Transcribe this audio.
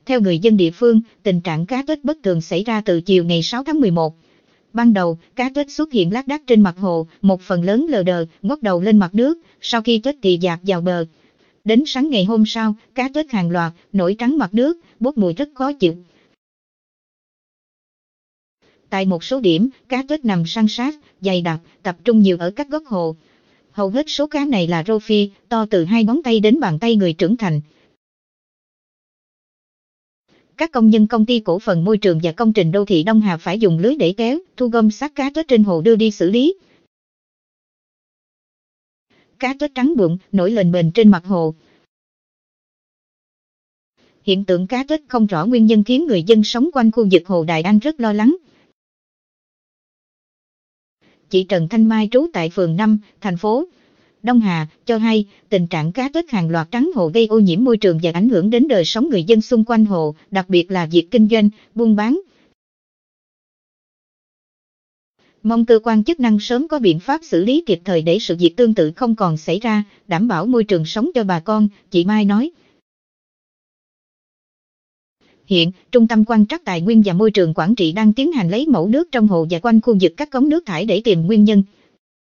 Theo người dân địa phương, tình trạng cá chết bất thường xảy ra từ chiều ngày 6 tháng 11. Ban đầu, cá chết xuất hiện lác đác trên mặt hồ, một phần lớn lờ đờ, ngóc đầu lên mặt nước, sau khi chết thì dạt vào bờ. Đến sáng ngày hôm sau, cá chết hàng loạt, nổi trắng mặt nước, bốc mùi rất khó chịu. Tại một số điểm, cá chết nằm san sát, dày đặc, tập trung nhiều ở các góc hồ. Hầu hết số cá này là rô phi, to từ 2 ngón tay đến bàn tay người trưởng thành. Các công nhân công ty cổ phần môi trường và công trình đô thị Đông Hà phải dùng lưới để kéo, thu gom xác cá chết trên hồ đưa đi xử lý. Cá chết trắng bụng, nổi lềnh bềnh trên mặt hồ. Hiện tượng cá chết không rõ nguyên nhân khiến người dân sống quanh khu vực Hồ Đại Anh rất lo lắng. Chị Trần Thanh Mai trú tại phường 5, thành phố Đông Hà, cho hay tình trạng cá chết hàng loạt trắng hồ gây ô nhiễm môi trường và ảnh hưởng đến đời sống người dân xung quanh hồ, đặc biệt là việc kinh doanh, buôn bán. Mong cơ quan chức năng sớm có biện pháp xử lý kịp thời để sự việc tương tự không còn xảy ra, đảm bảo môi trường sống cho bà con, chị Mai nói. Hiện, Trung tâm Quan trắc Tài nguyên và Môi trường Quảng Trị đang tiến hành lấy mẫu nước trong hồ và quanh khu vực các cống nước thải để tìm nguyên nhân.